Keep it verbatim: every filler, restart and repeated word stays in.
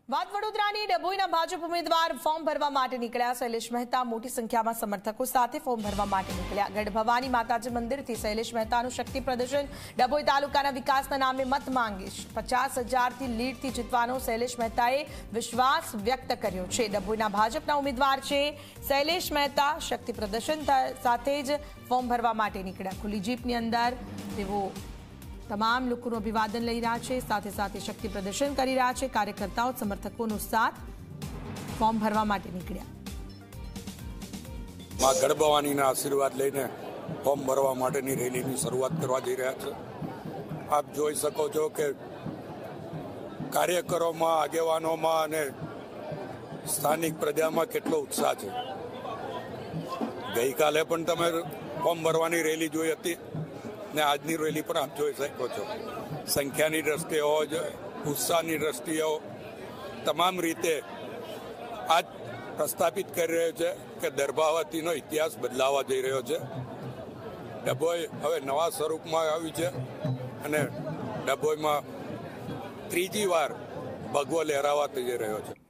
વાત વડોદરાની ડભોઈના ભાજપ ઉમેદવાર ફોર્મ ભરવા માટે નીકળ્યા। શૈલેષ મહેતા મોટી સંખ્યામાં સમર્થકો સાથે ફોર્મ ભરવા માટે નીકળ્યા। ગઢ ભવાની માતાજી મંદિરથી શૈલેષ મહેતાનું શક્તિ પ્રદર્શન। ડભોઈ તાલુકાના વિકાસના નામે મત માંગીશ। પચાસ હજારથી લીડથી જીતવાનો શૈલેષ મહેતાએ વિશ્વાસ વ્યક્ત કર્યો છે। ડભોઈના ભાજપના ઉમેદવાર છે શૈલેષ મહેતા। શક્તિ પ્રદર્શન સાથે જ ફોર્મ ભરવા માટે નીકળ્યા। ખુલ્લી જીપની અંદર તેઓ તમામ લોકોનું અભિવાદન લઈ રહ્યા છે, સાથે સાથે શક્તિ પ્રદર્શન કરી રહ્યા છે। કાર્યકર્તાઓ સમર્થકોનો સાથ ફોર્મ ભરવા માટે નીકળ્યા। માં ગઢ ભવાનીના આશીર્વાદ લઈને ફોર્મ ભરવા માટેની રેલીની શરૂઆત કરવા જઈ રહ્યા છે। આપ જોઈ શકો છો કે કાર્યકરોમાં, આગેવાનોમાં અને સ્થાનિક પ્રજામાં કેટલો ઉત્સાહ છે। ગઈકાલે પણ તમે ફોર્મ ભરવાની રેલી જોઈ હતી ને આજની રેલી પણ આપ જોઈ શકો છો। સંખ્યાની દ્રષ્ટિએ હોય, ઉત્સાહની દ્રષ્ટિએ તમામ રીતે આજ પ્રસ્થાપિત કરી રહ્યો છે કે દર્ભાવતીનો ઇતિહાસ બદલાવા જઈ રહ્યો છે। ડભોઈ હવે નવા સ્વરૂપમાં આવ્યું છે અને ડભોઈમાં ત્રીજી વાર ભગવો લહેરાવા જઈ રહ્યો છે।